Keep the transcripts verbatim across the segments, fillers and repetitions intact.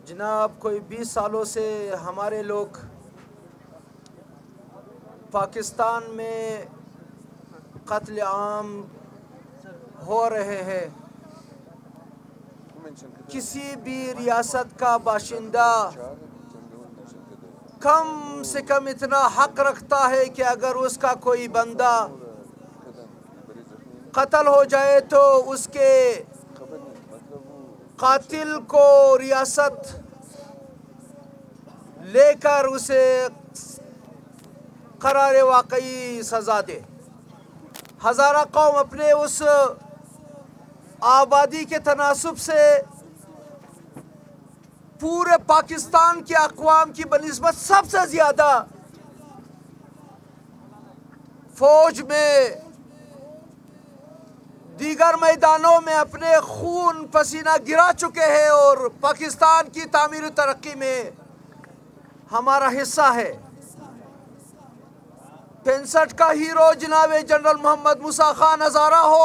جناب کوئی بیس سالوں سے ہمارے لوگ پاکستان میں قتل عام ہو رہے ہیں. کسی بھی ریاست کا باشندہ کم سے کم اتنا حق رکھتا ہے کہ اگر اس کا کوئی بندہ قتل ہو جائے تو اس کے قاتل کو ریاست لے کر اسے قرار واقعی سزا دے. ہزارہ قوم اپنے اس آبادی کے تناسب سے پورے پاکستان کے اقوام کی بنسبت سب سے زیادہ فوج میں دیگر میدانوں میں اپنے خون پسینہ گرا چکے ہیں اور پاکستان کی تعمیر و ترقی میں ہمارا حصہ ہے. پینسٹھ کا ہیرو جناب جنرل محمد موسیٰ خان ہزارہ ہو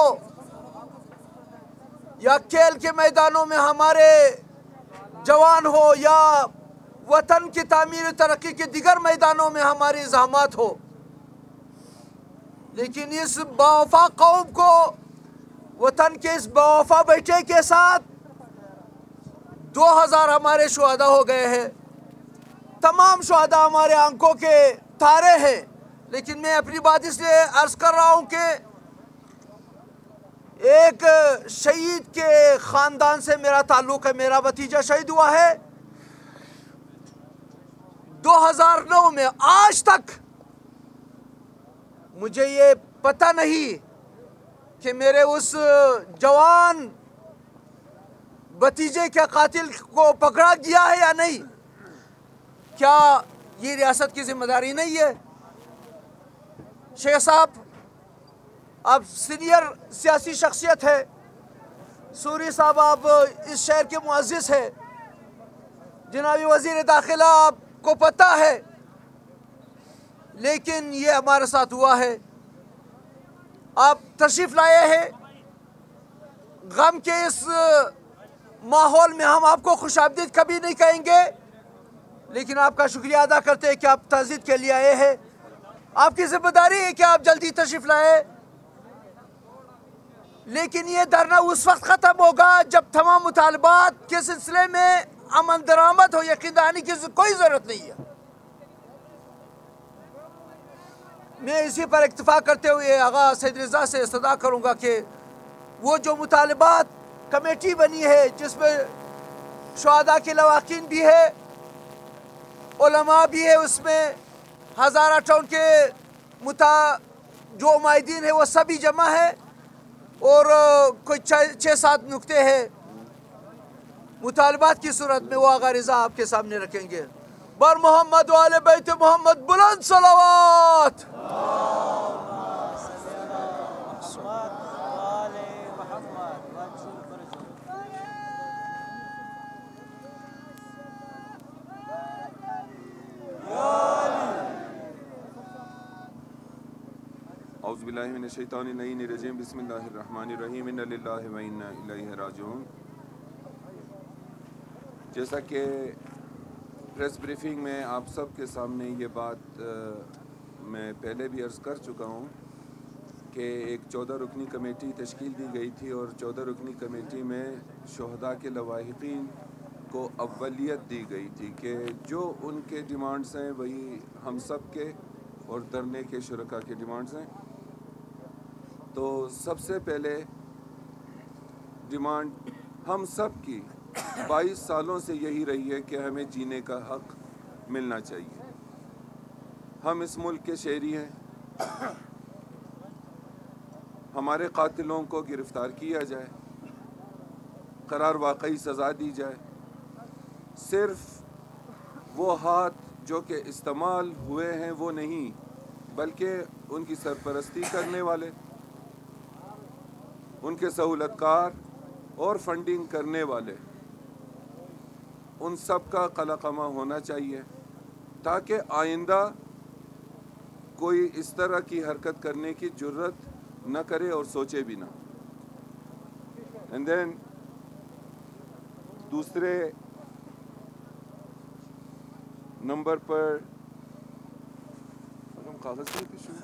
یا کھیل کے میدانوں میں ہمارے جوان ہو یا وطن کی تعمیر و ترقی کے دیگر میدانوں میں ہماری زحمات ہو، لیکن اس باوفا قوم کو وطن کے اس باوفا بیٹے کے ساتھ دو ہزار ہمارے شہداء ہو گئے ہیں. تمام شہداء ہمارے آنکھوں کے تارے ہیں. لیکن میں اپنی بات اس لیے عرض کر رہا ہوں کہ ایک شہید کے خاندان سے میرا تعلق ہے. میرا بھتیجا شہید ہوا ہے دو ہزار نو میں. آج تک مجھے یہ پتہ نہیں کہ میرے اس جوان بھتیجے کے قاتل کو پکڑا گیا ہے یا نہیں. کیا یہ ریاست کی ذمہ داری نہیں ہے؟ شیخ صاحب آپ سینئر سیاسی شخصیت ہے، سوری صاحب آپ اس شہر کے معزز ہیں، جنابی وزیر داخلہ آپ کو پتہ ہے، لیکن یہ ہمارے ساتھ ہوا ہے. آپ تشریف لائے ہیں غم کے اس ماحول میں. ہم آپ کو خوش آمدید کبھی نہیں کہیں گے، لیکن آپ کا شکریہ ادا کرتے ہیں کہ آپ تعزیت کے لیے آئے ہیں. آپ کی ذمہ داری ہے کہ آپ جلدی تشریف لائے، لیکن یہ دھرنا اس وقت ختم ہوگا جب تمام مطالبات کے سلسلے میں امن درآمد ہو. یقین دہانی کی کوئی ضرورت نہیں ہے. میں اسی پر اکتفا کرتے ہوئے آغا سید رضا سے استدعا کروں گا کہ وہ جو مطالبات کمیٹی بنی ہے جس میں شہداء کے لواحقین بھی ہے، علماء بھی ہے، اس میں ہزارہ ٹاؤن کے متا جو معاہدین ہیں وہ سبھی جمع ہے، اور کوئی چھ سات نکتے ہیں مطالبات کی صورت میں وہ آغا رضا آپ کے سامنے رکھیں گے. بر محمد و آل بیت محمد بلند صلوات. اعوذ باللہ من الشیطان اللعین الرجیم. بسم اللہ الرحمن الرحیم. انا للہ و انا الیہ راجعون. جیسا کہ پریس بریفنگ میں آپ سب کے سامنے یہ بات میں پہلے بھی عرض کر چکا ہوں کہ ایک چودہ رکنی کمیٹی تشکیل دی گئی تھی، اور چودہ رکنی کمیٹی میں شہداء کے لواحقین کو اولیت دی گئی تھی کہ جو ان کے ڈیمانڈز ہیں وہی ہم سب کے اور دھرنے کے شرکاء کے ڈیمانڈز ہیں. تو سب سے پہلے ڈیمانڈ ہم سب کی بائیس سالوں سے یہی رہی ہے کہ ہمیں جینے کا حق ملنا چاہیے. ہم اس ملک کے شہری ہیں. ہمارے قاتلوں کو گرفتار کیا جائے، قرار واقعی سزا دی جائے. صرف وہ ہاتھ جو کہ استعمال ہوئے ہیں وہ نہیں، بلکہ ان کی سرپرستی کرنے والے، ان کے سہولت کار اور فنڈنگ کرنے والے، ان سب کا قلقمہ ہونا چاہیے تاکہ آئندہ کوئی اس طرح کی حرکت کرنے کی جرت نہ کرے اور سوچے بھی نہ. اینڈ دین دوسرے نمبر پر ہم کاغذ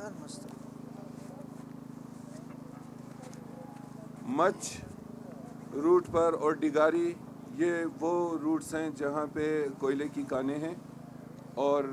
مچ روٹ پر اور ڈگاری، یہ وہ روٹس ہیں جہاں پہ کوئلے کی کانیں ہیں، اور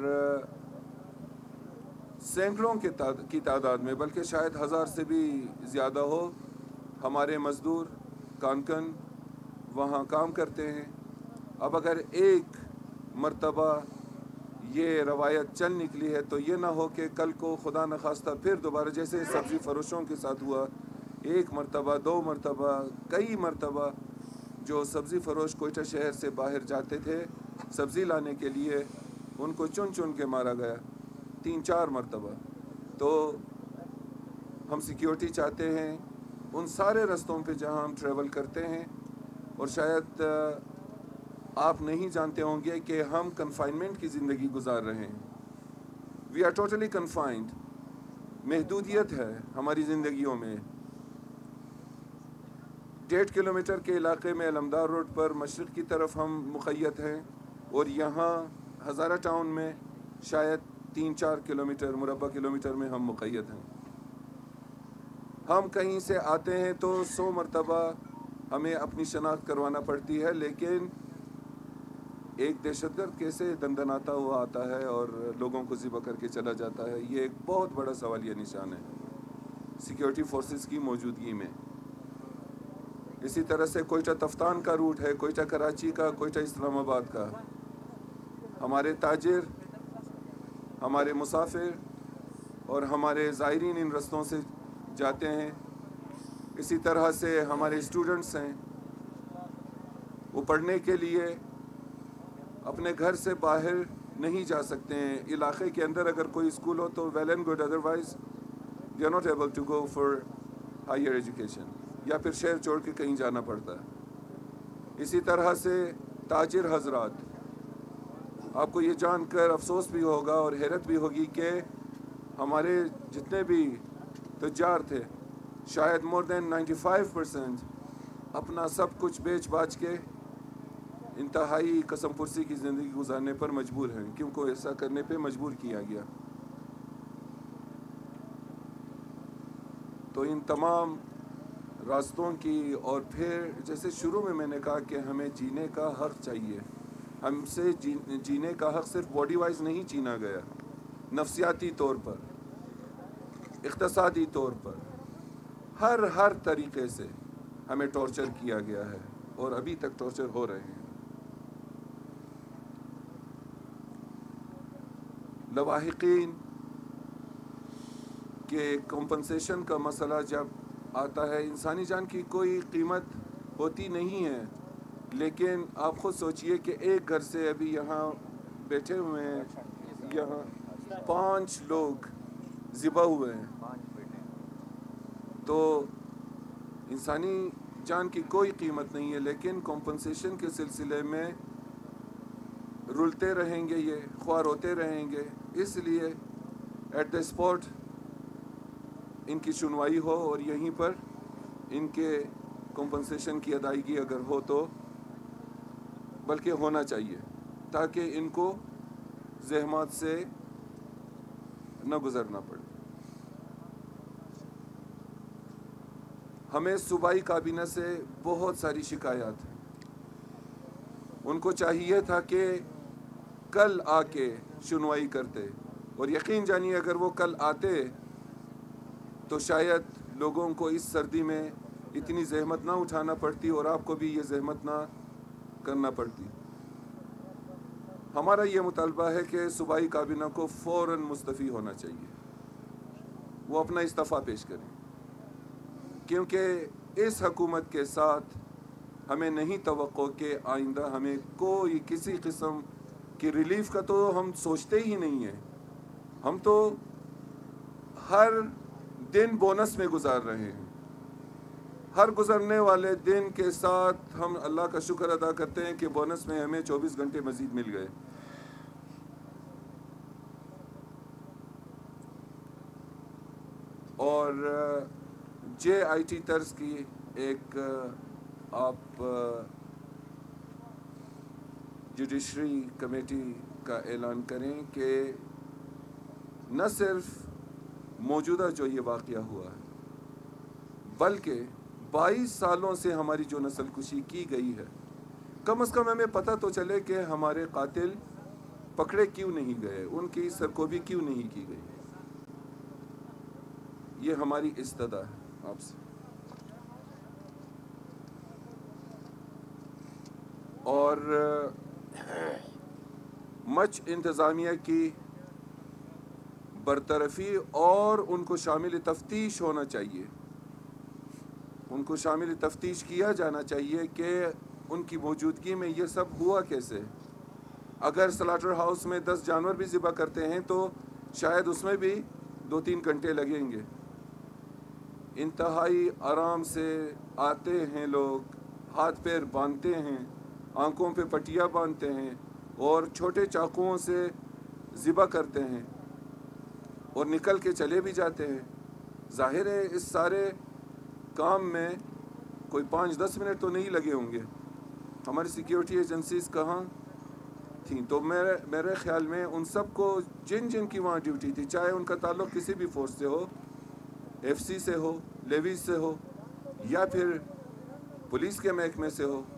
سینکڑوں کی تعداد میں، بلکہ شاید ہزار سے بھی زیادہ ہو، ہمارے مزدور کانکن وہاں کام کرتے ہیں۔ اب اگر ایک مرتبہ یہ روایت چل نکلی ہے تو یہ نہ ہو کہ کل کو خدا نخواستہ پھر دوبارہ، جیسے سبزی فروشوں کے ساتھ ہوا، ایک مرتبہ، دو مرتبہ، کئی مرتبہ جو سبزی فروش کوئٹہ شہر سے باہر جاتے تھے سبزی لانے کے لیے، ان کو چن چن کے مارا گیا تین چار مرتبہ۔ تو ہم سیکیورٹی چاہتے ہیں ان سارے رستوں پہ جہاں ہم ٹریول کرتے ہیں، اور شاید آپ نہیں جانتے ہوں گے کہ ہم کنفائنمنٹ کی زندگی گزار رہے ہیں۔ وی آر ٹوٹلی کنفائنڈ، محدودیت ہے ہماری زندگیوں میں۔ ڈیڑھ کلومیٹر کے علاقے میں علمدار روڈ پر مشرق کی طرف ہم مقید ہیں، اور یہاں ہزارہ ٹاؤن میں شاید تین چار کلومیٹر مربع کلومیٹر میں ہم مقید ہیں۔ ہم کہیں سے آتے ہیں تو سو مرتبہ ہمیں اپنی شناخت کروانا پڑتی ہے، لیکن ایک دہشت گرد کیسے دندناتا ہوا آتا ہے اور لوگوں کو ذبح کر کے چلا جاتا ہے، یہ ایک بہت بڑا سوالیہ نشان ہے سیکیورٹی فورسز کی موجودگی میں۔ اسی طرح سے کوئٹہ تفتان کا روٹ ہے، کوئٹہ کراچی کا، کوئٹہ اسلام آباد کا۔ ہمارے تاجر، ہمارے مسافر اور ہمارے زائرین ان رستوں سے جاتے ہیں۔ اسی طرح سے ہمارے اسٹوڈنٹس ہیں، وہ پڑھنے کے لیے اپنے گھر سے باہر نہیں جا سکتے ہیں۔ علاقے کے اندر اگر کوئی اسکول ہو تو well and good, otherwise they are not able to go for higher education, یا پھر شہر چھوڑ کے کہیں جانا پڑتا ہے۔ اسی طرح سے تاجر حضرات، آپ کو یہ جان کر افسوس بھی ہوگا اور حیرت بھی ہوگی کہ ہمارے جتنے بھی تجار تھے، شاید more than ninety five percent اپنا سب کچھ بیچ باچ کے انتہائی قسم پرسی کی زندگی گزارنے پر مجبور ہیں، کیونکہ ایسا کرنے پہ مجبور کیا گیا۔ تو ان تمام راستوں کی، اور پھر جیسے شروع میں میں نے کہا کہ ہمیں جینے کا حق چاہیے، ہم سے جینے کا حق صرف باڈی وائز نہیں چھینا گیا، نفسیاتی طور پر، اقتصادی طور پر، ہر ہر طریقے سے ہمیں ٹارچر کیا گیا ہے، اور ابھی تک ٹارچر ہو رہے ہیں۔ لواحقین کے کمپنسیشن کا مسئلہ جب آتا ہے، انسانی جان کی کوئی قیمت ہوتی نہیں ہے، لیکن آپ خود سوچئے کہ ایک گھر سے ابھی یہاں بیٹھے ہوئے ہیں، یہاں پانچ لوگ ذبح ہوئے ہیں، تو انسانی جان کی کوئی قیمت نہیں ہے، لیکن کمپنسیشن کے سلسلے میں رلتے رہیں گے، یہ خوار ہوتے رہیں گے۔ اس لیے ایٹ دا اسپاٹ ان کی سنوائی ہو، اور یہیں پر ان کے کمپنسیشن کی ادائیگی اگر ہو تو بلکہ ہونا چاہیے، تاکہ ان کو زحمات سے نہ گزرنا پڑے۔ ہمیں صوبائی کابینہ سے بہت ساری شکایات ہیں، ان کو چاہیے تھا کہ کل آ کے سنوائی کرتے، اور یقین جانیے اگر وہ کل آتے تو شاید لوگوں کو اس سردی میں اتنی زحمت نہ اٹھانا پڑتی، اور آپ کو بھی یہ زحمت نہ کرنا پڑتی۔ ہمارا یہ مطالبہ ہے کہ صوبائی کابینہ کو فوراً مستعفی ہونا چاہیے، وہ اپنا استعفیٰ پیش کریں، کیونکہ اس حکومت کے ساتھ ہمیں نہیں توقع کہ آئندہ ہمیں کوئی کسی قسم کی ریلیف کا تو ہم سوچتے ہی نہیں ہیں۔ ہم تو ہر دن بونس میں گزار رہے ہیں، ہر گزرنے والے دن کے ساتھ ہم اللہ کا شکر ادا کرتے ہیں کہ بونس میں ہمیں چوبیس گھنٹے مزید مل گئے۔ اور جے آئی ٹی طرز کی ایک آپ जुडिशरी कमेटी का ऐलान करें कि न सिर्फ मौजूदा जो ये वाक़या हुआ है, बल्कि बाईस सालों से हमारी जो नस्ल कुशी की गई है, कम अज़ कम हमें पता तो चले कि हमारे कातिल पकड़े क्यों नहीं गए, उनकी सरकोबी क्यों नहीं की गई। ये हमारी इस्तदा है आपसे। और मच इंतज़ामिया की बरतरफी और उनको शामिल तफ्तीश होना चाहिए, उनको शामिल तफ्तीश किया जाना चाहिए कि उनकी मौजूदगी में ये सब हुआ कैसे। अगर स्लाटर हाउस में दस जानवर भी ज़िबा करते हैं तो शायद उसमें भी दो तीन घंटे लगेंगे। इंतहाई आराम से आते हैं लोग, हाथ पैर बांधते हैं, आंखों पे पट्टियाँ बांधते हैं और छोटे चाकुओं से ज़िबा करते हैं और निकल के चले भी जाते हैं। ज़ाहिर है इस सारे काम में कोई पाँच दस मिनट तो नहीं लगे होंगे। हमारी सिक्योरिटी एजेंसीज़ कहाँ थी? तो मेरे मेरे ख़्याल में उन सब को जिन जिन की वहाँ ड्यूटी थी, चाहे उनका ताल्लुक़ किसी भी फोर्स से हो, एफसी से हो, लेवीज से हो या फिर पुलिस के महकमे से हो,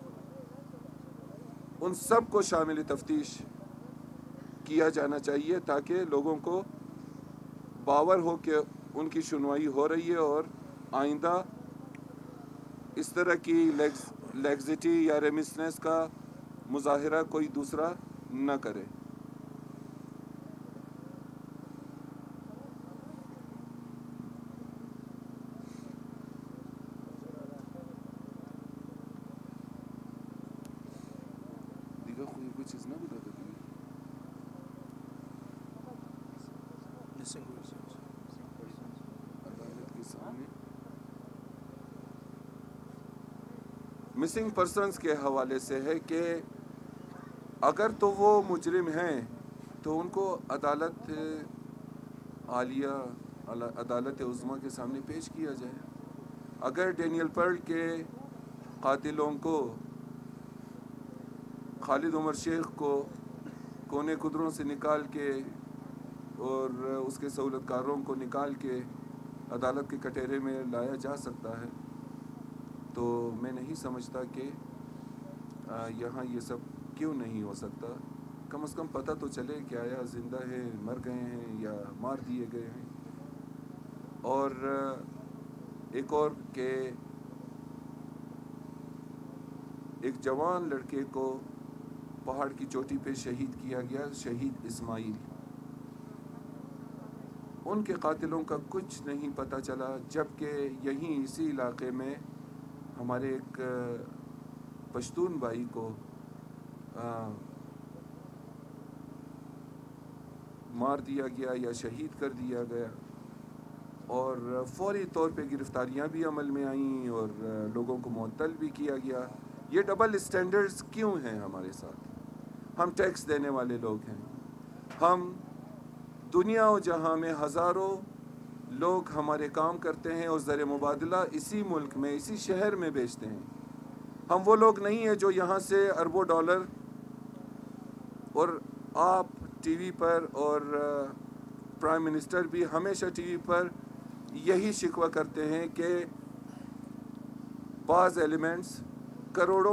उन सब को शामिल तफ्तीश किया जाना चाहिए ताकि लोगों को बावर हो कि उनकी सुनवाई हो रही है और आइंदा इस तरह की लैक्सिटी या रेमिसनेस का मुजाहिरा कोई दूसरा न करे। دیگر کوئی چیز نہ بتا دیتی عدالت کے سامنے مسنگ پرسنز کے حوالے سے ہے کہ اگر تو وہ مجرم ہیں تو ان کو عدالت عالیہ عدالت عظمیٰ کے سامنے پیش کیا جائے۔ اگر ڈینیل پرل کے قاتلوں کو، خالد عمر شیخ کو کونے قدروں سے نکال کے اور اس کے سہولت کاروں کو نکال کے عدالت کے کٹہرے میں لایا جا سکتا ہے تو میں نہیں سمجھتا کہ یہاں یہ سب کیوں نہیں ہو سکتا۔ کم از کم پتہ تو چلے کہ آیا زندہ ہے، مر گئے ہیں یا مار دیے گئے ہیں۔ اور ایک اور کہ ایک جوان لڑکے کو پہاڑ کی چوٹی پہ شہید کیا گیا، شہید اسماعیل، ان کے قاتلوں کا کچھ نہیں پتہ چلا، جبکہ یہیں اسی علاقے میں ہمارے ایک پشتون بھائی کو مار دیا گیا یا شہید کر دیا گیا اور فوری طور پہ گرفتاریاں بھی عمل میں آئیں اور لوگوں کو معطل بھی کیا گیا۔ یہ ڈبل اسٹینڈرڈز کیوں ہیں ہمارے ساتھ؟ ہم ٹیکس دینے والے لوگ ہیں، ہم دنیا و جہاں میں ہزاروں لوگ ہمارے کام کرتے ہیں اور زر مبادلہ اسی ملک میں، اسی شہر میں بیچتے ہیں۔ ہم وہ لوگ نہیں ہیں جو یہاں سے اربوں ڈالر، اور آپ ٹی وی پر اور پرائم منسٹر بھی ہمیشہ ٹی وی پر یہی شکوہ کرتے ہیں کہ بعض ایلیمنٹس کروڑوں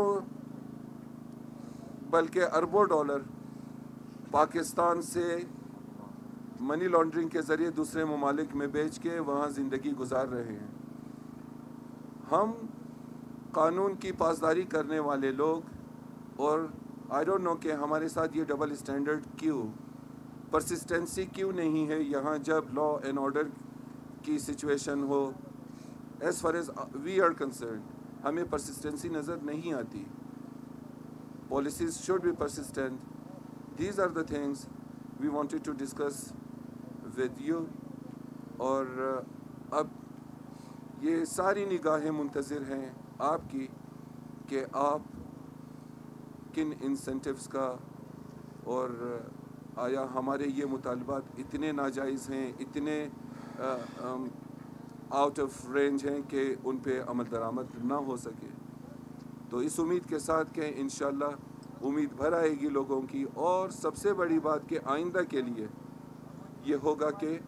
بلکہ اربوں ڈالر پاکستان سے منی لانڈرنگ کے ذریعے دوسرے ممالک میں بیچ کے وہاں زندگی گزار رہے ہیں۔ ہم قانون کی پاسداری کرنے والے لوگ، اور آئی ڈونٹ نو کہ ہمارے ساتھ یہ ڈبل اسٹینڈرڈ کیوں، پرسسٹنسی کیوں نہیں ہے یہاں جب لا اینڈ آرڈر کی سچویشن ہو۔ As far as we are concerned ہمیں پرسسٹنسی نظر نہیں آتی۔ Policies should be persistent. These are the things we wanted to discuss with you. اور اب یہ ساری نگاہیں منتظر ہیں آپ کی کہ آپ کن انسینٹیوز کا، اور آیا ہمارے یہ مطالبات اتنے ناجائز ہیں، اتنے آؤٹ آف رینج ہیں کہ ان پہ عمل درآمد نہ ہو سکے۔ تو اس امید کے ساتھ کہ انشاءاللہ امید بھر آئے گی لوگوں کی. اور سب سے بڑی بات کہ آئندہ کے لیے یہ ہوگا کہ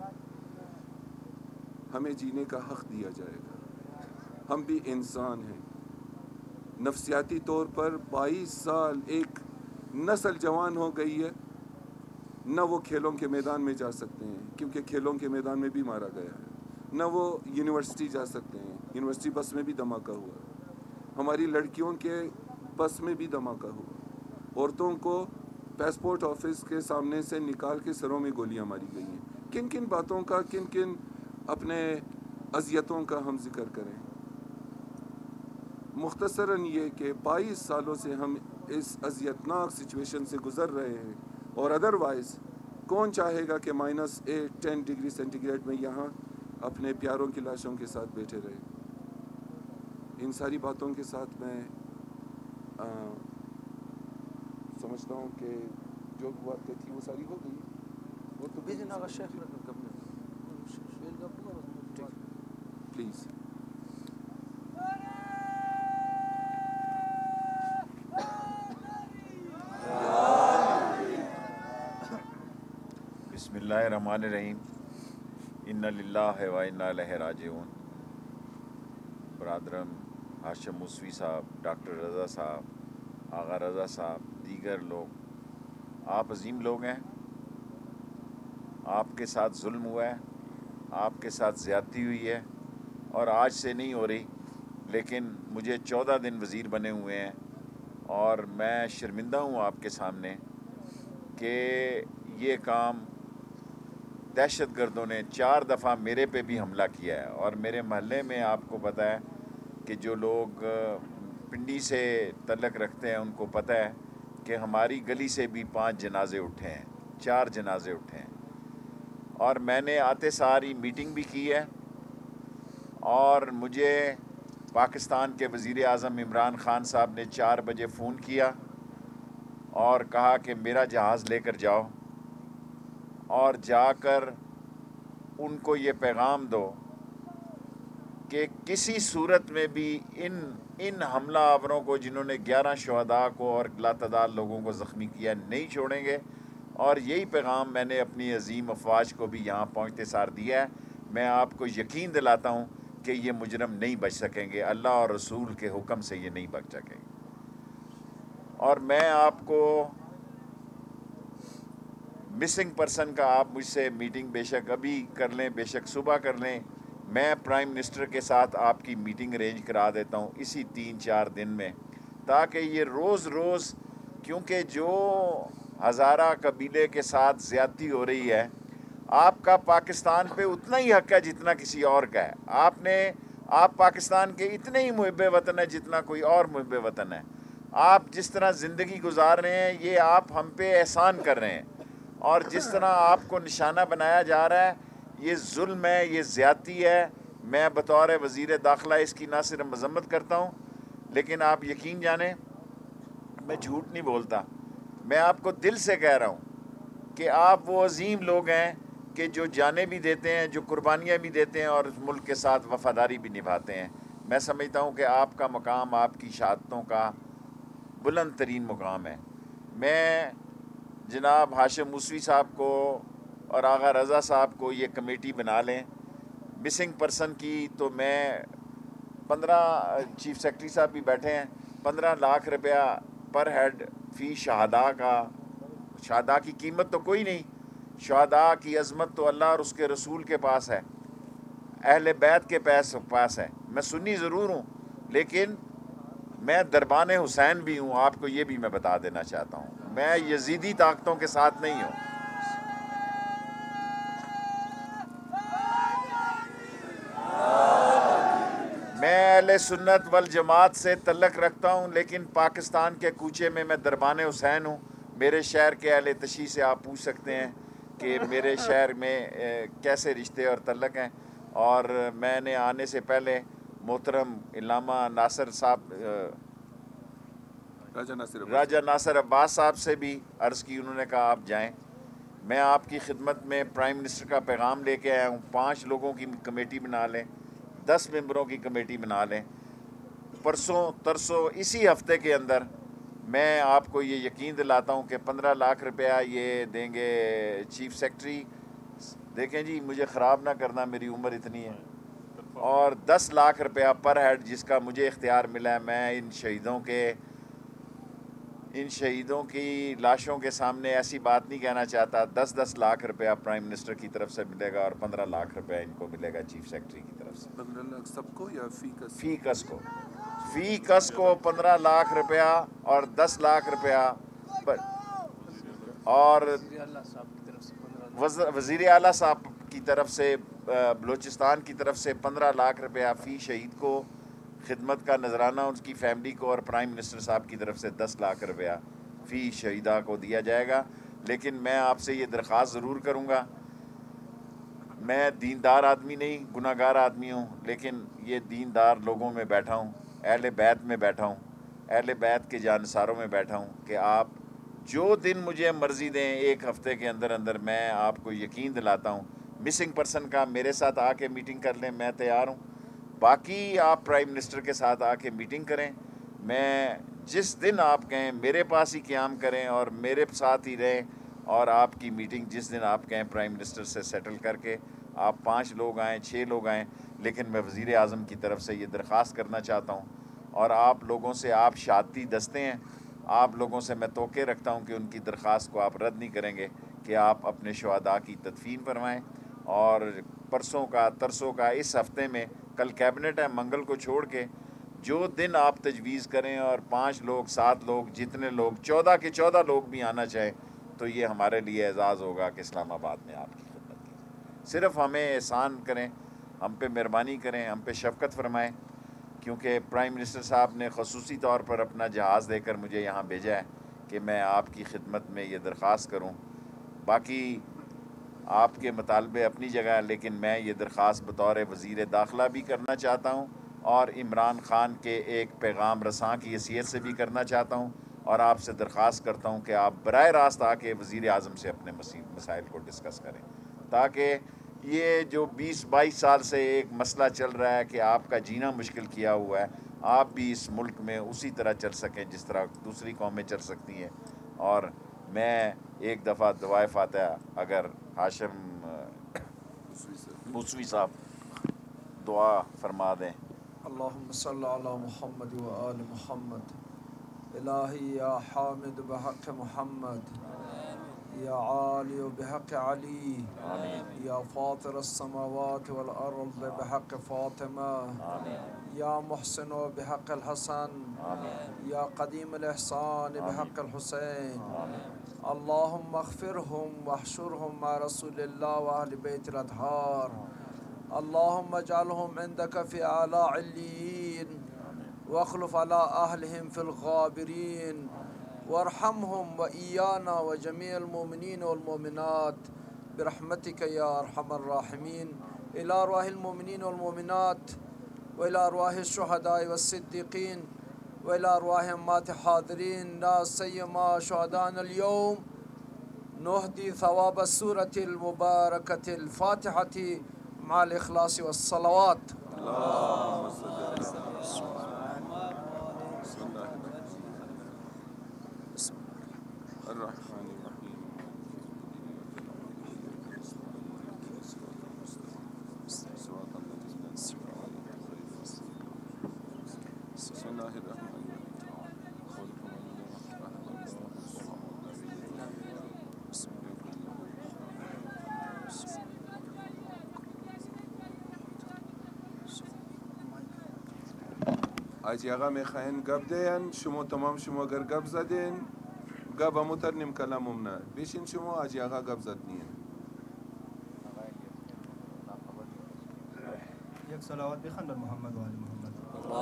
ہمیں جینے کا حق دیا جائے گا. ہم بھی انسان ہیں. نفسیاتی طور پر بائیس سال ایک نسل جوان ہو گئی ہے، نہ وہ کھیلوں کے میدان میں جا سکتے ہیں کیونکہ کھیلوں کے میدان میں بھی مارا گیا ہے، نہ وہ یونیورسٹی جا سکتے ہیں، یونیورسٹی بس میں بھی دھماکہ ہوا. ہماری لڑکیوں کے بس میں بھی دھماکہ ہوا. عورتوں کو پاسپورٹ آفس کے سامنے سے نکال کے سروں میں گولیاں ماری گئی ہیں. کن کن باتوں کا، کن کن اپنے اذیتوں کا ہم ذکر کریں. مختصراً یہ کہ بائیس سالوں سے ہم اس اذیتناک سچویشن سے گزر رہے ہیں، اور ادروائز کون چاہے گا کہ minus eighteen degree centigrade میں یہاں اپنے پیاروں کی لاشوں کے ساتھ بیٹھے رہے. ان ساری باتوں کے ساتھ میں آ, سمجھتا ہوں کہ جو باتیں تھی وہ ساری ہو گئی. وہ تو پلیز. بسم اللہ الرحمن الرحیم. ان للہ و انا الیہ راجعون. برادرم ہاشم موسوی صاحب، ڈاکٹر رضا صاحب، آغا رضا صاحب، دیگر لوگ، آپ عظیم لوگ ہیں. آپ کے ساتھ ظلم ہوا ہے، آپ کے ساتھ زیادتی ہوئی ہے، اور آج سے نہیں ہو رہی. لیکن مجھے چودہ دن وزیر بنے ہوئے ہیں، اور میں شرمندہ ہوں آپ کے سامنے کہ یہ کام دہشت گردوں نے چار دفعہ میرے پہ بھی حملہ کیا ہے. اور میرے محلے میں آپ کو پتہ ہے کہ جو لوگ پنڈی سے تعلق رکھتے ہیں ان کو پتہ ہے کہ ہماری گلی سے بھی پانچ جنازے اٹھے ہیں، چار جنازے اٹھے ہیں. اور میں نے آتے ساری میٹنگ بھی کی ہے، اور مجھے پاکستان کے وزیر اعظم عمران خان صاحب نے چار بجے فون کیا اور کہا کہ میرا جہاز لے کر جاؤ اور جا کر ان کو یہ پیغام دو کہ کسی صورت میں بھی ان ان حملہ آوروں کو، جنہوں نے گیارہ شہداء کو اور لاتعداد لوگوں کو زخمی کیا، نہیں چھوڑیں گے. اور یہی پیغام میں نے اپنی عظیم افواج کو بھی یہاں پہنچتے سار دیا ہے. میں آپ کو یقین دلاتا ہوں کہ یہ مجرم نہیں بچ سکیں گے، اللہ اور رسول کے حکم سے یہ نہیں بچ سکیں گے. اور میں آپ کو مسنگ پرسن کا، آپ مجھ سے میٹنگ بے شک ابھی کر لیں، بے شک صبح کر لیں، میں پرائم منسٹر کے ساتھ آپ کی میٹنگ ارینج کرا دیتا ہوں اسی تین چار دن میں، تاکہ یہ روز روز، کیونکہ جو ہزارہ قبیلے کے ساتھ زیادتی ہو رہی ہے، آپ کا پاکستان پہ اتنا ہی حق ہے جتنا کسی اور کا ہے. آپ نے آپ پاکستان کے اتنے ہی محب وطن ہے جتنا کوئی اور محب وطن ہے. آپ جس طرح زندگی گزار رہے ہیں، یہ آپ ہم پہ احسان کر رہے ہیں. اور جس طرح آپ کو نشانہ بنایا جا رہا ہے، یہ ظلم ہے، یہ زیادتی ہے. میں بطور وزیر داخلہ اس کی نہ صرف مذمت کرتا ہوں، لیکن آپ یقین جانیں میں جھوٹ نہیں بولتا. میں آپ کو دل سے کہہ رہا ہوں کہ آپ وہ عظیم لوگ ہیں کہ جو جانیں بھی دیتے ہیں، جو قربانیاں بھی دیتے ہیں، اور اس ملک کے ساتھ وفاداری بھی نبھاتے ہیں. میں سمجھتا ہوں کہ آپ کا مقام آپ کی شہادتوں کا بلند ترین مقام ہے. میں جناب ہاشم موسوی صاحب کو اور آغا رضا صاحب کو یہ کمیٹی بنا لیں مسنگ پرسن کی، تو میں پندرہ چیف سیکرٹری صاحب بھی بیٹھے ہیں، پندرہ لاکھ روپیہ پر ہیڈ فی شہداء کا. شہداء کی قیمت تو کوئی نہیں، شہداء کی عظمت تو اللہ اور اس کے رسول کے پاس ہے، اہل بیت کے پاس پاس ہے. میں سنی ضرور ہوں، لیکن میں دربان حسین بھی ہوں. آپ کو یہ بھی میں بتا دینا چاہتا ہوں، میں یزیدی طاقتوں کے ساتھ نہیں ہوں. میں اہل سنت والجماعت سے تعلق رکھتا ہوں، لیکن پاکستان کے کوچے میں میں دربان حسین ہوں. میرے شہر کے اہل تشیع سے آپ پوچھ سکتے ہیں کہ میرے شہر میں کیسے رشتے اور تعلق ہیں. اور میں نے آنے سے پہلے محترم علامہ ناصر صاحب، راجہ ناصر عباس راجہ ناصر عباس صاحب سے بھی عرض کی، انہوں نے کہا آپ جائیں. میں آپ کی خدمت میں پرائم منسٹر کا پیغام لے کے آیا ہوں. پانچ لوگوں کی کمیٹی بنا لیں، دس ممبروں کی کمیٹی بنا لیں. پرسوں ترسوں اسی ہفتے کے اندر میں آپ کو یہ یقین دلاتا ہوں کہ پندرہ لاکھ روپیہ یہ دیں گے چیف سیکرٹری. دیکھیں جی مجھے خراب نہ کرنا, میری عمر اتنی ہے. اور دس لاکھ روپیہ پر ہیڈ جس کا مجھے اختیار ملا ہے, میں ان شہیدوں کے ان شہیدوں کی لاشوں کے سامنے ایسی بات نہیں کہنا چاہتا. دس دس لاکھ روپیہ پرائم منسٹر کی طرف سے ملے گا اور پندرہ لاکھ روپیہ ان کو ملے گا چیف سیکرٹری کی طرف سے. پندرہ لاکھ سب کو یا فی کس؟ فی کس کو فی کس کو پندرہ لاکھ روپیہ اور دس لاکھ روپیہ اور وزیر اعلیٰ صاحب کی طرف سے بلوچستان کی طرف سے پندرہ لاکھ روپیہ فی شہید کو خدمت کا نذرانہ اس کی فیملی کو, اور پرائم منسٹر صاحب کی طرف سے دس لاکھ روپیہ فی شہیدہ کو دیا جائے گا. لیکن میں آپ سے یہ درخواست ضرور کروں گا, میں دیندار آدمی نہیں, گناہ گار آدمی ہوں, لیکن یہ دیندار لوگوں میں بیٹھا ہوں, اہل بیت میں بیٹھا ہوں, اہل بیت کے جانساروں میں بیٹھا ہوں کہ آپ جو دن مجھے مرضی دیں ایک ہفتے کے اندر اندر میں آپ کو یقین دلاتا ہوں مسنگ پرسن کا میرے ساتھ آ کے میٹنگ کر لیں, میں تیار ہوں. باقی آپ پرائم منسٹر کے ساتھ آ کے میٹنگ کریں, میں جس دن آپ کہیں میرے پاس ہی قیام کریں اور میرے ساتھ ہی رہیں, اور آپ کی میٹنگ جس دن آپ کہیں پرائم منسٹر سے سیٹل کر کے آپ پانچ لوگ آئیں, چھ لوگ آئیں. لیکن میں وزیر اعظم کی طرف سے یہ درخواست کرنا چاہتا ہوں, اور آپ لوگوں سے, آپ شہادتی دستے ہیں, آپ لوگوں سے میں توقع رکھتا ہوں کہ ان کی درخواست کو آپ رد نہیں کریں گے کہ آپ اپنے شہداء کی تدفین فرمائیں. اور پرسوں کا ترسوں کا اس ہفتے میں, کل کیبنٹ ہے, منگل کو چھوڑ کے جو دن آپ تجویز کریں, اور پانچ لوگ, سات لوگ, جتنے لوگ, چودہ کے چودہ لوگ بھی آنا چاہیں تو یہ ہمارے لیے اعزاز ہوگا کہ اسلام آباد میں آپ کی خدمت کی. صرف ہمیں احسان کریں, ہم پہ مہربانی کریں, ہم پہ شفقت فرمائیں, کیونکہ پرائم منسٹر صاحب نے خصوصی طور پر اپنا جہاز دے کر مجھے یہاں بھیجا ہے کہ میں آپ کی خدمت میں یہ درخواست کروں. باقی آپ کے مطالبے اپنی جگہ, لیکن میں یہ درخواست بطور وزیر داخلہ بھی کرنا چاہتا ہوں اور عمران خان کے ایک پیغام رساں کی حیثیت سے بھی کرنا چاہتا ہوں, اور آپ سے درخواست کرتا ہوں کہ آپ براہ راست آ کے وزیر اعظم سے اپنے مسائل کو ڈسکس کریں, تاکہ یہ جو بیس بائیس سال سے ایک مسئلہ چل رہا ہے کہ آپ کا جینا مشکل کیا ہوا ہے, آپ بھی اس ملک میں اسی طرح چل سکیں جس طرح دوسری قومیں چل سکتی ہیں. اور میں ایک دفعہ دعائے فاتحہ اگر ہاشم موسوی صاحب دعا فرما دیں. اللہم صلی علی محمد و آل محمد. الہی یا حامد بحق محمد, یا عالی بحق علی, یا فاطر السماوات والارض بحق فاطمہ, یا محسن بحق الحسن, یا قدیم الاحسان بحق الحسین. اللہم اغفرہم واحشرہم مع رسول اللہ و اہل بیت الاطہار. اللہم اجعلہم عندک فی اعلی علیین, واخلف علی اہلہم فی الغابرین, وارحمہم و ایانا و جمیع المؤمنین والمؤمنات برحمتک یا ارحم الراحمین. الی ارواح المؤمنین والمؤمنات, و الی ارواح الشہداء والصدیقین, و الی ارواح اموات حاضرین, لا سیما شہداءنا اليوم, نہدی ثواب السورة المبارکة الفاتحة مع الاخلاص والصلوات. اللهم صل على الرحمن الرحیم. بسم اللہ الرحمن آجی آقا میخواین گپ دین, شما تمام شما اگر گپ زدین گپ همو ترنیم کلامم نه بیشین, شما آجی آقا گپ زد نیم. یک صلوات بخوان بر محمد و آل محمد.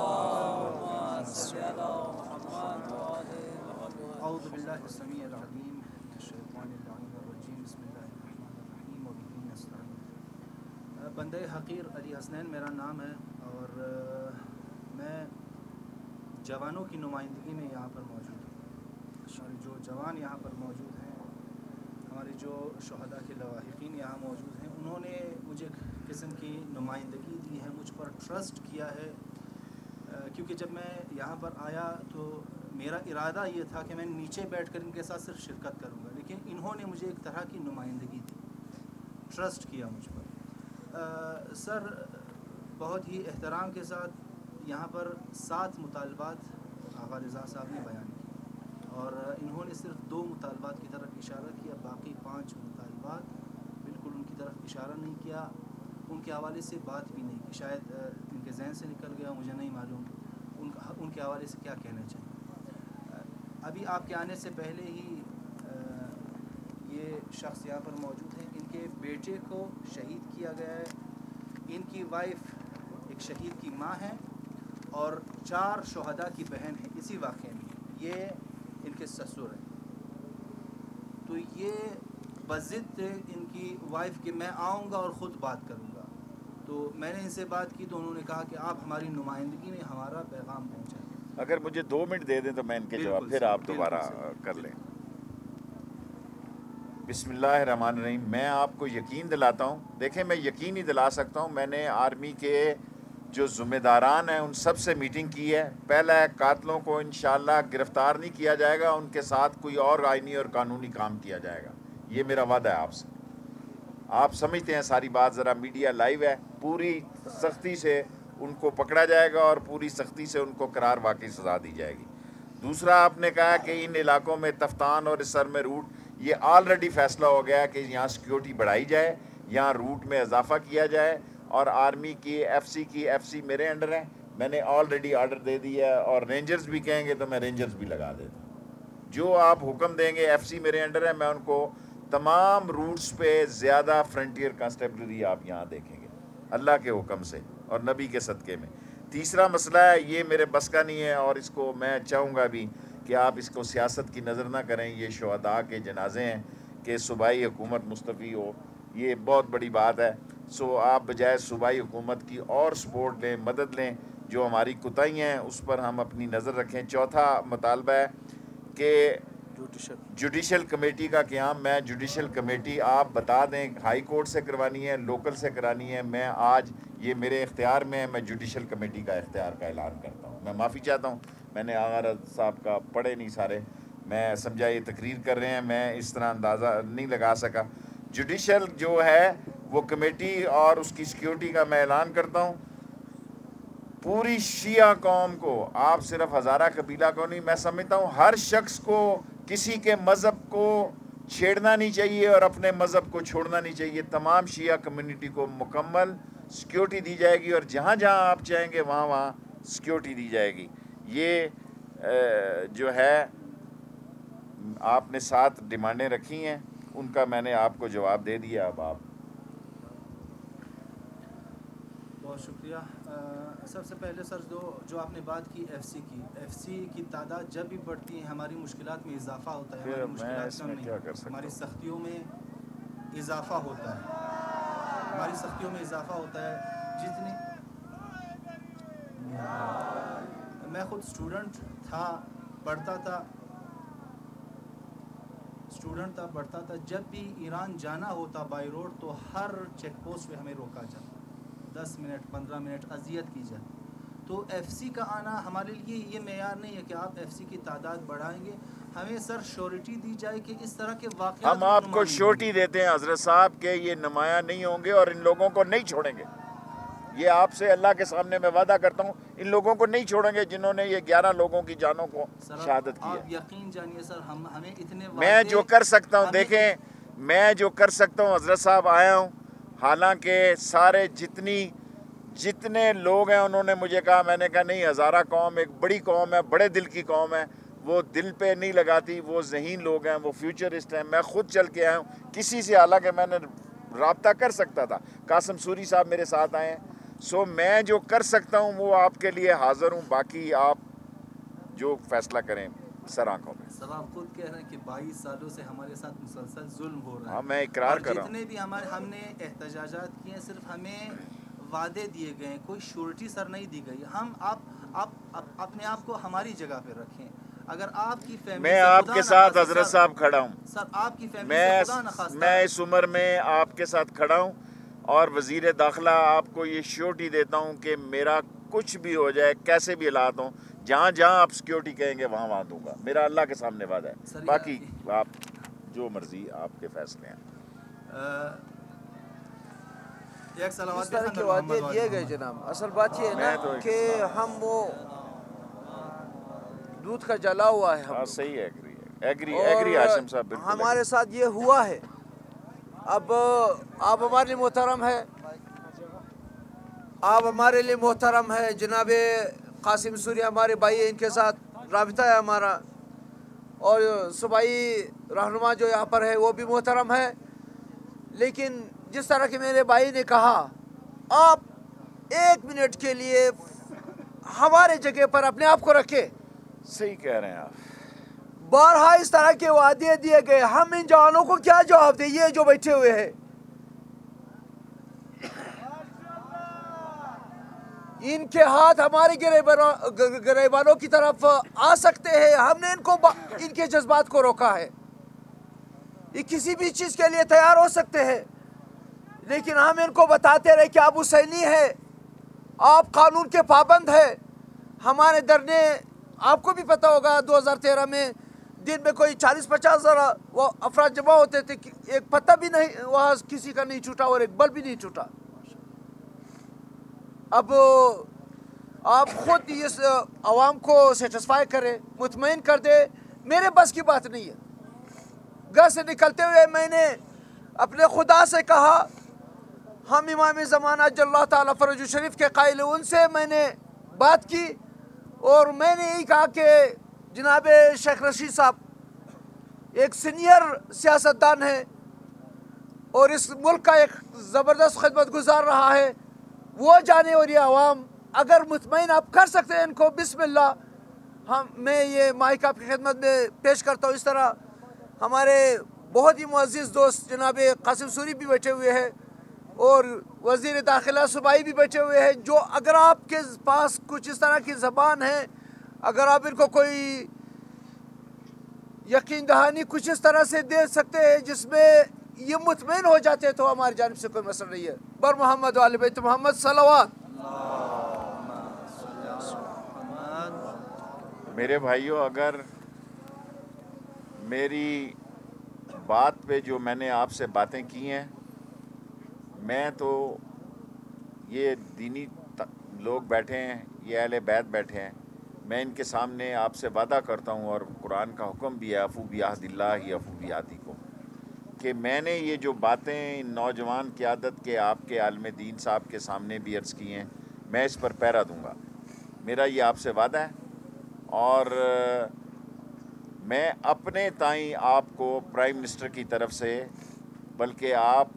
اعوذ باللہ السمیع العلیم من الشیطان اللعین الرجیم. بسم اللہ الرحمن الرحیم و بہ نستعین. بندہ حقیر علی حسنین میرا نام ہے, اور میں جوانوں کی نمائندگی میں یہاں پر موجود ہوں. ہمارے جو جوان یہاں پر موجود ہیں, ہمارے جو شہداء کے لواحقین یہاں موجود ہیں, انہوں نے مجھے قسم کی نمائندگی دی ہے, مجھ پر ٹرسٹ کیا ہے, کیونکہ جب میں یہاں پر آیا تو मेरा इरादा ये था कि मैं नीचे बैठकर इनके साथ सिर्फ शिरकत करूँगा, लेकिन इन्होंने मुझे एक तरह की नुमाइंदगी दी, ट्रस्ट किया मुझ पर। आ, सर बहुत ही एहतराम के साथ यहाँ पर सात मुतालबात आगा रज़ा साहब ने बयान किए और इन्होंने सिर्फ दो मुतालबात की तरफ इशारा किया, बाकी पाँच मुतालबात बिल्कुल उनकी तरफ इशारा नहीं किया, उनके हवाले से बात भी नहीं की। शायद इनके जहन से निकल गया, मुझे नहीं मालूम उनका उनके हवाले से क्या कहना चाहिए। अभी आपके आने से पहले ही ये शख्स यहाँ पर मौजूद हैं, इनके बेटे को शहीद किया गया है, इनकी वाइफ एक शहीद की माँ है और चार शहदा की बहन है इसी वाक़े में, ये इनके ससुर हैं। तो ये बज़िद इनकी वाइफ के मैं आऊँगा और ख़ुद बात करूँगा, तो मैंने इनसे बात की तो उन्होंने कहा कि आप हमारी नुमाइंदगी में हमारा पैगाम पहुँचाएं। अगर मुझे दो मिनट दे दें तो मैं इनके जवाब फिर आप दोबारा कर लें। बिस्मिल्लाहिर्रहमानिर्रहीम। मैं आपको यकीन दिलाता हूँ, देखें मैं यकीन ही दिला सकता हूँ, मैंने आर्मी के जो ज़िम्मेदारान हैं उन सब से मीटिंग की है। पहला है कातलों को इंशाअल्लाह गिरफ़्तार नहीं किया जाएगा, उनके साथ कोई और आइनी और कानूनी काम किया जाएगा, ये मेरा वादा है आपसे। आप समझते हैं सारी बात, ज़रा मीडिया लाइव है, पूरी सख्ती से उनको पकड़ा जाएगा और पूरी सख्ती से उनको करार वाकई सज़ा दी जाएगी। दूसरा आपने कहा कि इन इलाकों में तफ्तान और इसर में रूट, ये ऑलरेडी फ़ैसला हो गया कि यहाँ सिक्योरिटी बढ़ाई जाए, यहाँ रूट में इजाफा किया जाए और आर्मी की एफसी की एफसी मेरे अंडर है, मैंने ऑलरेडी आर्डर दे दिया है और रेंजर्स भी कहेंगे तो मैं रेंजर्स भी लगा देता हूँ। जो आप हुक्म देंगे, एफसी मेरे अंडर है, मैं उनको तमाम रूट्स पे ज़्यादा फ्रंटियर कांस्टेबलरी आप यहाँ देखेंगे अल्लाह के हुक्म से और नबी के सदक़े में। तीसरा मसला है, ये मेरे बस का नहीं है और इसको मैं चाहूँगा भी कि आप इसको सियासत की नज़र ना करें। ये शुहदा के जनाजे हैं कि सूबाई हुकूमत मुस्तफ़ी हो, ये बहुत बड़ी बात है। सो आप बजाय सूबाई हुकूमत की और सपोर्ट लें, मदद लें, जो हमारी कोताहियाँ हैं उस पर हम अपनी नज़र रखें। चौथा मुतालबा है कि जुडिशल कमेटी का क़याम, मैं जुडिशल कमेटी आप बता दें हाई कोर्ट से करवानी है, लोकल से करानी है, मैं आज ये मेरे इख्तियार में है, मैं जुडिशल कमेटी का इख्तियार का ऐलान करता हूँ। मैं माफ़ी चाहता हूँ, मैंने आगा साहब का पढ़े नहीं सारे, मैं समझा ये तकरीर कर रहे हैं, मैं इस तरह अंदाज़ा नहीं लगा सका। जुडिशल जो है वो कमेटी और उसकी सिक्योरिटी का मैं ऐलान करता हूँ। पूरी शिया कौम को, आप सिर्फ हज़ारा कबीला को नहीं, मैं समझता हूँ हर शख्स को किसी के मज़हब को छेड़ना नहीं चाहिए और अपने मज़हब को छोड़ना नहीं चाहिए। तमाम शिया कम्युनिटी को मुकम्मल सिक्योरिटी दी जाएगी और जहाँ जहाँ आप चाहेंगे वहाँ वहाँ सिक्योरिटी दी जाएगी। ये जो है आपने सात डिमांडें रखी हैं, उनका मैंने आपको जवाब दे दिया। अब आप बहुत शुक्रिया। सबसे पहले सर जो जो आपने बात की एफसी की, एफसी की तादाद जब भी बढ़ती है हमारी मुश्किलात में इजाफा होता है, हमारी मुश्किलात कम नहीं, हमारी सख्तियों में इजाफा होता है, हमारी सख्तियों में इजाफा होता है। जितनी मैं खुद स्टूडेंट था, पढ़ता था स्टूडेंट था पढ़ता था जब भी ईरान जाना होता बाई रोड तो हर चेक पोस्ट पे हमें रोका जाता, दस मिनट पंद्रह मिनट अजियत की जाती। तो एफसी का आना हमारे लिए ये मेयार नहीं है कि आप एफसी की तादाद बढ़ाएंगे, हमें सर श्योरिटी दी जाए कि इस तरह के वाक़यात हम आपको श्योरिटी देते हैं हज़रत साहब के ये नुमाया नहीं होंगे और इन लोगों को नहीं छोड़ेंगे। ये आपसे अल्लाह के सामने मैं वादा करता हूँ, इन लोगों को नहीं छोड़ेंगे जिन्होंने ये ग्यारह लोगों की जानों को शहादत की है। आप यकीन जानिए सर, हम हमें इतने मैं जो कर सकता हूँ, देखें मैं जो कर सकता हूँ हज़रत साहब, आया हूँ, हालांकि सारे जितनी जितने लोग हैं उन्होंने मुझे कहा, मैंने कहा नहीं, हज़ारा कौम एक बड़ी कौम है, बड़े दिल की कौम है, वो दिल पे नहीं लगाती, वो ज़हीन लोग हैं, वो फ्यूचरिस्ट हैं। मैं खुद चल के आया हूँ किसी से, हालांकि मैंने रब्ता कर सकता था, कासिम सूरी साहब मेरे साथ आए हैं। सो मैं जो कर सकता हूँ वो आपके लिए हाज़िर हूँ, बाकी आप जो फैसला करें सर आंखों में। सर आप खुद कह रहे हैं कि बाईस सालों से हमारे साथ मुसलसल जुल्म हो रहा है। हाँ, मैं इकरार कर रहा हूँ। जितने भी हमारे हमने एहतजाजात किए हैं, सिर्फ हमें वादे दिए गए हैं, कोई श्योरिटी सर नहीं दी गई। हम आप आप, आप अपने आप को हमारी जगह पे रखें। अगर आपकी फैमिली, मैं आपके साथ हज़रत साहब खड़ा हूँ सर, आपकी फैमिली मैं से खुदा न खास्ता मैं इस उम्र में आपके साथ खड़ा हूँ और वज़ीर दाखिला आपको ये श्योरिटी देता हूँ कि मेरा कुछ भी हो जाए, कैसे भी हालात हों, جہاں جہاں آپ سیکیورٹی کہیں گے وہاں وہاں دوں گا، میرا اللہ کے سامنے وعدہ ہے، باقی آپ جو مرضی آپ کے فیصلے ہیں۔ اس طرح کے وعدے دیے گئے جناب، اصل بات یہ ہے نا کہ ہم وہ دودھ کا جلا ہوا ہے ہم، صحیح ہے، ایگری ایگری ہاشم صاحب، بالکل ہمارے ساتھ یہ ہوا ہے۔ اب آپ ہمارے لیے محترم ہے، آپ ہمارے لیے محترم ہے، جناب قاسم سوری ہمارے بھائی ہیں، ان کے ساتھ رابطہ ہے ہمارا، اور صوبائی رہنما جو یہاں پر ہے وہ بھی محترم ہے، لیکن جس طرح کہ میرے بھائی نے کہا، آپ ایک منٹ کے لیے ہمارے جگہ پر اپنے آپ کو رکھے۔ صحیح کہہ رہے ہیں آپ، بارہا اس طرح کے وعدے دیے گئے، ہم ان جوانوں کو کیا جواب دیں، یہ جو بیٹھے ہوئے ہیں، ان کے ہاتھ ہمارے گریبانوں کی طرف آ سکتے ہیں، ہم نے ان کو ان کے جذبات کو روکا ہے، یہ کسی بھی چیز کے لیے تیار ہو سکتے ہیں، لیکن ہم ان کو بتاتے رہے کہ آپ حسینی ہے، آپ قانون کے پابند ہے۔ ہمارے دھرنے آپ کو بھی پتہ ہوگا دو ہزار تیرہ میں دن میں کوئی چالیس پچاس ہزار وہ افراد جمع ہوتے تھے، ایک پتہ بھی نہیں وہاں کسی کا نہیں چھوٹا اور ایک بل بھی نہیں چھوٹا۔ اب آپ خود اس عوام کو سیٹسفائی کریں، مطمئن کر دے، میرے بس کی بات نہیں ہے۔ گھر سے نکلتے ہوئے میں نے اپنے خدا سے کہا، ہم امام زمانہ جل اللہ تعالیٰ فرج شریف کے قائل، ان سے میں نے بات کی اور میں نے یہی کہا کہ جناب شیخ رشید صاحب ایک سینئر سیاستدان ہے اور اس ملک کا ایک زبردست خدمت گزار رہا ہے، وہ جانے، اور یہ عوام اگر مطمئن آپ کر سکتے ہیں ان کو، بسم اللہ، ہم میں یہ مائک آپ کی خدمت میں پیش کرتا ہوں۔ اس طرح ہمارے بہت ہی معزز دوست جناب قاسم سوری بھی بیٹھے ہوئے ہیں اور وزیر داخلہ صوبائی بھی بیٹھے ہوئے ہیں، جو اگر آپ کے پاس کچھ اس طرح کی زبان ہے، اگر آپ ان کو کوئی یقین دہانی کچھ اس طرح سے دے سکتے ہیں جس میں یہ مطمئن ہو جاتے ہیں، تو ہماری جانب سے کوئی مسئلہ نہیں ہے۔ بر محمد و آل بیت محمد صلوات۔ میرے بھائیوں، اگر میری بات پہ جو میں نے آپ سے باتیں کی ہیں، میں تو یہ دینی لوگ بیٹھے ہیں، یہ اہل بیت بیٹھے ہیں، میں ان کے سامنے آپ سے وعدہ کرتا ہوں، اور قرآن کا حکم بھی ہے، افو بعہد اللہ افو بعہدکم، کہ میں نے یہ جو باتیں نوجوان قیادت کے آپ کے عالم دین صاحب کے سامنے بھی عرض کی ہیں، میں اس پر پہرا دوں گا، میرا یہ آپ سے وعدہ ہے۔ اور میں اپنے تائیں آپ کو پرائم منسٹر کی طرف سے، بلکہ آپ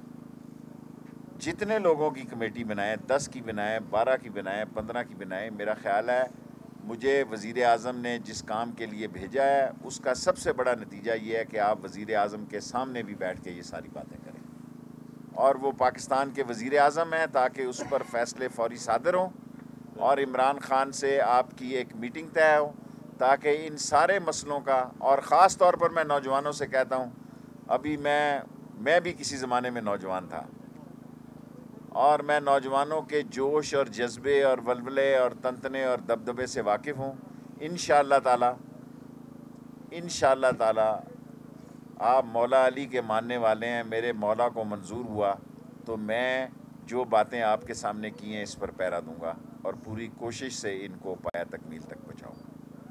جتنے لوگوں کی کمیٹی بنائیں، دس کی بنائیں، بارہ کی بنائیں، پندرہ کی بنائیں، میرا خیال ہے مجھے وزیر اعظم نے جس کام کے لیے بھیجا ہے اس کا سب سے بڑا نتیجہ یہ ہے کہ آپ وزیر اعظم کے سامنے بھی بیٹھ کے یہ ساری باتیں کریں، اور وہ پاکستان کے وزیر اعظم ہیں، تاکہ اس پر فیصلے فوری صادر ہوں، اور عمران خان سے آپ کی ایک میٹنگ طے ہو، تاکہ ان سارے مسئلوں کا، اور خاص طور پر میں نوجوانوں سے کہتا ہوں، ابھی میں میں بھی کسی زمانے میں نوجوان تھا، اور میں نوجوانوں کے جوش اور جذبے اور ولولے اور تنتنے اور دبدبے سے واقف ہوں۔ انشاءاللہ تعالی انشاءاللہ تعالی آپ مولا علی کے ماننے والے ہیں، میرے مولا کو منظور ہوا تو میں جو باتیں آپ کے سامنے کی ہیں اس پر پہرا دوں گا، اور پوری کوشش سے ان کو پایا تکمیل تک پہنچاؤں گا۔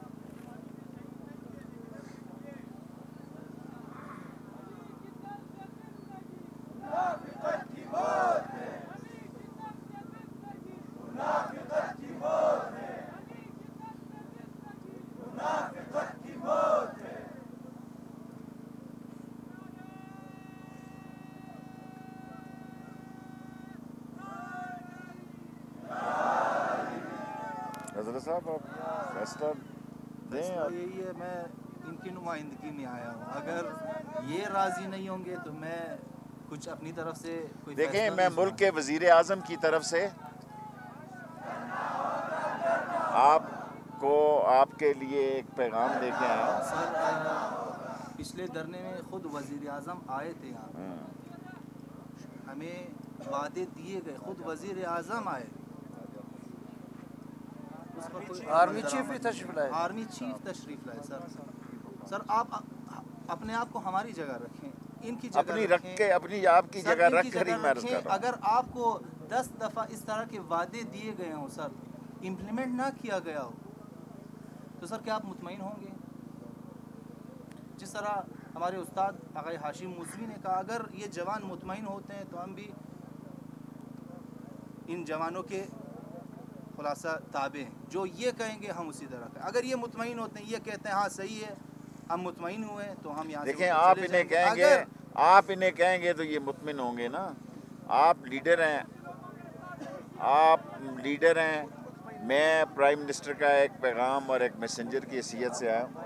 حضرت صاحب آپ فیصلہ دیں۔ یہی ہے، میں ان کی نمائندگی میں آیا ہوں، اگر یہ راضی نہیں ہوں گے تو میں کچھ اپنی طرف سے کوئی دیکھیں، میں ملک کے وزیر اعظم کی طرف سے آپ کو آپ کے لیے ایک پیغام دے کے آیا ہوں۔ سر، پچھلے دھرنے میں خود وزیر اعظم آئے تھے یہاں، ہمیں وعدے دیے گئے، خود وزیر اعظم آئے، اس اس پر کوئی آرمی چیف بھی تشریف لائے آرمی چیف تشریف لائے سر سر آپ اپنے آپ کو ہماری جگہ رکھیں ان کی جگہ اپنی رکھ کے اپنی آپ کی جگہ رکھ کر ہی میں عرض کر رہا ہوں. اگر آپ کو دس دفعہ اس طرح کے وعدے دیے گئے ہوں سر امپلیمنٹ نہ کیا گیا ہو تو سر کیا آپ مطمئن ہوں گے؟ جس طرح ہمارے استاد آقا ہاشم موسوی نے کہا اگر یہ جوان مطمئن ہوتے ہیں تو ہم بھی ان جوانوں کے خلاصہ تابع ہیں، جو یہ کہیں گے ہم اسی طرح کریں. اگر یہ مطمئن ہوتے ہیں، یہ کہتے ہیں ہاں صحیح ہے ہم مطمئن ہوئے ہیں تو ہم یہاں سے دیکھیں آپ انہیں کہیں گے آپ انہیں کہیں گے تو یہ مطمئن ہوں گے نا. آپ لیڈر ہیں آپ لیڈر ہیں میں پرائم منسٹر کا ایک پیغام اور ایک میسنجر کی حیثیت سے آیا ہوں.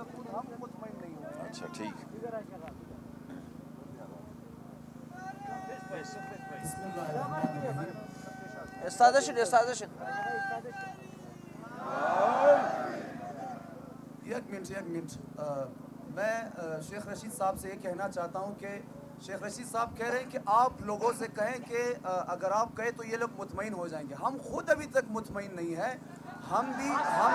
اچھا ٹھیک. استادشن استادشن ایک منٹ ایک منٹ میں شیخ رشید صاحب سے یہ کہنا چاہتا ہوں کہ شیخ رشید صاحب کہہ رہے ہیں کہ آپ لوگوں سے کہیں کہ اگر آپ کہیں تو یہ لوگ مطمئن ہو جائیں گے. ہم خود ابھی تک مطمئن نہیں ہیں. ہم بھی ہم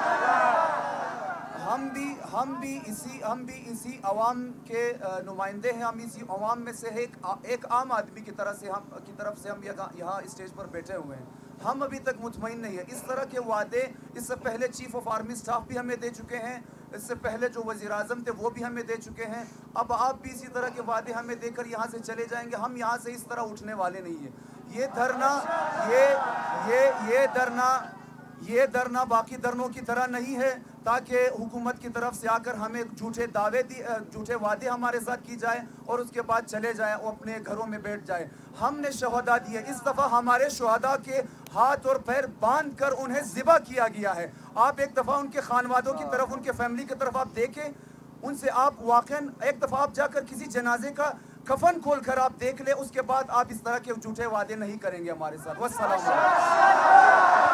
ہم بھی ہم بھی اسی ہم بھی اسی عوام کے نمائندے ہیں. ہم اسی عوام میں سے ایک ایک عام آدمی کی طرح سے ہم کی طرف سے ہم یہاں اسٹیج پر بیٹھے ہوئے ہیں. ہم ابھی تک مطمئن نہیں ہیں. اس طرح کے وعدے اس سے پہلے چیف آف آرمی اسٹاف بھی ہمیں دے چکے ہیں, اس سے پہلے جو وزیر اعظم تھے وہ بھی ہمیں دے چکے ہیں. اب آپ بھی اسی طرح کے وعدے ہمیں دے کر یہاں سے چلے جائیں گے. ہم یہاں سے اس طرح اٹھنے والے نہیں ہیں. یہ دھرنا یہ یہ یہ دھرنا یہ دھرنا باقی دھرنوں کی طرح نہیں ہے تاکہ حکومت کی طرف سے آ کر ہمیں جھوٹے دعوے جھوٹے وعدے ہمارے ساتھ کی جائے اور اس کے بعد چلے جائیں اور اپنے گھروں میں بیٹھ جائیں. ہم نے شہداء دیے. اس دفعہ ہمارے شہداء کے ہاتھ اور پیر باندھ کر انہیں ذبح کیا گیا ہے. آپ ایک دفعہ ان کے خانوادوں کی طرف ان کے فیملی کی طرف آپ دیکھیں. ان سے آپ واقعاً ایک دفعہ آپ جا کر کسی جنازے کا کفن کھول کر آپ دیکھ لیں. اس کے بعد آپ اس طرح کے جھوٹے وعدے نہیں کریں گے ہمارے ساتھ. والسلام علیکم.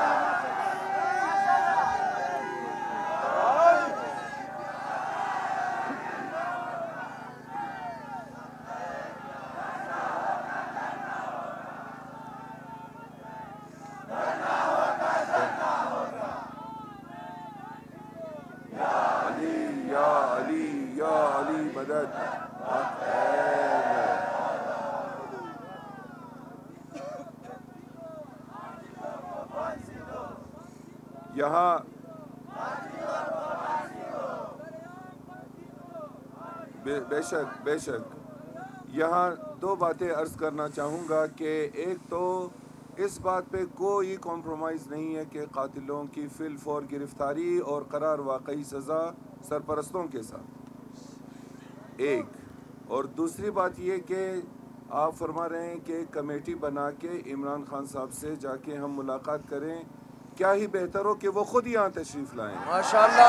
یہاں بے, بے شک بے شک یہاں دو باتیں عرض کرنا چاہوں گا کہ ایک تو اس بات پہ کوئی کمپرومائز نہیں ہے کہ قاتلوں کی فی الفور گرفتاری اور قرار واقعی سزا سرپرستوں کے ساتھ ایک. اور دوسری بات یہ کہ آپ فرما رہے ہیں کہ کمیٹی بنا کے عمران خان صاحب سے جا کے ہم ملاقات کریں. کیا ہی بہتر ہو کہ وہ خود یہاں تشریف لائیں. ماشاءاللہ.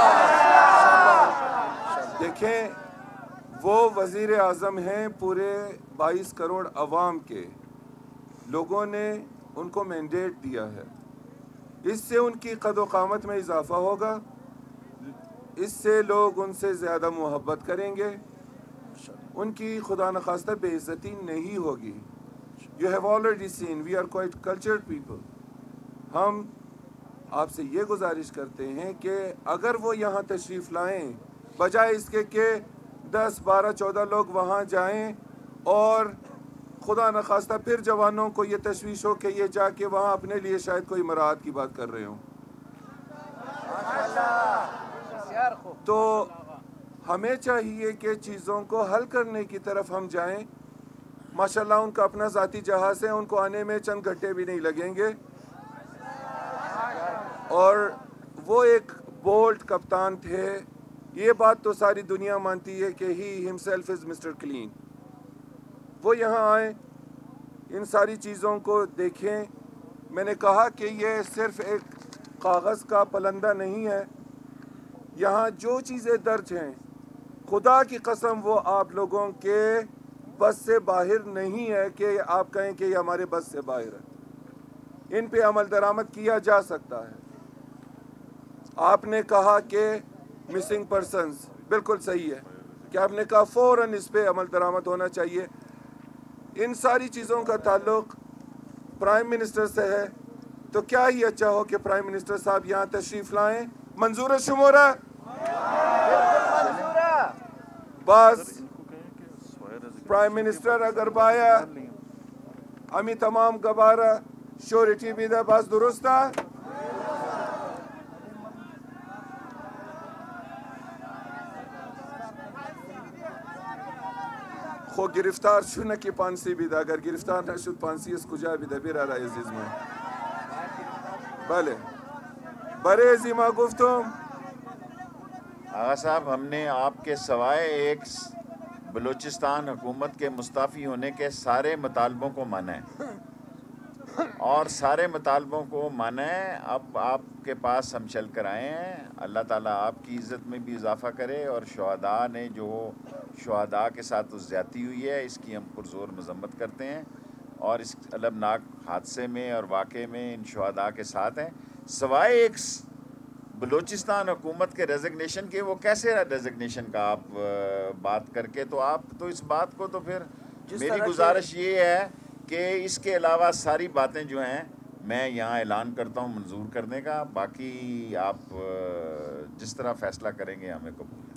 دیکھیں وہ وزیر اعظم ہیں پورے بائیس کروڑ عوام کے. لوگوں نے ان کو مینڈیٹ دیا ہے. اس سے ان کی قد و قامت میں اضافہ ہوگا. اس سے لوگ ان سے زیادہ محبت کریں گے. ان کی خدا نخواستہ بے عزتی نہیں ہوگی. You have already seen we are quite cultured people. ہم آپ سے یہ گزارش کرتے ہیں کہ اگر وہ یہاں تشریف لائیں بجائے اس کے کہ دس بارہ چودہ لوگ وہاں جائیں اور خدا نخواستہ پھر جوانوں کو یہ تشویش ہو کہ یہ جا کے وہاں اپنے لیے شاید کوئی مراعات کی بات کر رہے ہوں. تو ہمیں چاہیے کہ چیزوں کو حل کرنے کی طرف ہم جائیں. ماشاءاللہ ان کا اپنا ذاتی جہاز ہے, ان کو آنے میں چند گھنٹے بھی نہیں لگیں گے. اور وہ ایک بولٹ کپتان تھے. یہ بات تو ساری دنیا مانتی ہے کہ he himself is Mister Clean. وہ یہاں آئیں, ان ساری چیزوں کو دیکھیں. میں نے کہا کہ یہ صرف ایک کاغذ کا پلندہ نہیں ہے. یہاں جو چیزیں درج ہیں خدا کی قسم وہ آپ لوگوں کے بس سے باہر نہیں ہے کہ آپ کہیں کہ یہ ہمارے بس سے باہر ہے. ان پہ عمل درآمد کیا جا سکتا ہے. آپ نے کہا کہ مسنگ پرسنز بالکل صحیح ہے کہ آپ نے کہا فوراً اس پہ عمل درآمد ہونا چاہیے. ان ساری چیزوں کا تعلق پرائم منسٹر سے ہے, تو کیا ہی اچھا ہو کہ پرائم منسٹر صاحب یہاں تشریف لائیں. منظور شمورہ بس پرائم منسٹر اگر بایا امی تمام گبارہ شورٹی بھی دا بس درست ہے. خو گرفتار شو نکی پانسی بھی دا اگر گرفتار نشد پانسی اس کجا بھی دا بیرا رہا عزیز میں. بلے برے زیمہ گفتم آغا صاحب ہم نے آپ کے سوائے ایک بلوچستان حکومت کے مستعفی ہونے کے سارے مطالبوں کو مانا ہے اور سارے مطالبوں کو مانا ہے. اب آپ کے پاس ہم چل کر آئے ہیں. اللہ تعالیٰ آپ کی عزت میں بھی اضافہ کرے اور شہداء نے جو شہداء کے ساتھ اس زیادتی ہوئی ہے اس کی ہم پرزور مذمت کرتے ہیں اور اس المناک حادثے میں اور واقعے میں ان شہداء کے ساتھ ہیں. سوائے ایک بلوچستان حکومت کے ریزگنیشن کے, وہ کیسے ریزگنیشن کا آپ بات کر کے, تو آپ تو اس بات کو تو پھر میری گزارش یہ ہے کہ اس کے علاوہ ساری باتیں جو ہیں میں یہاں اعلان کرتا ہوں منظور کرنے کا. باقی آپ جس طرح فیصلہ کریں گے ہمیں قبول ہے.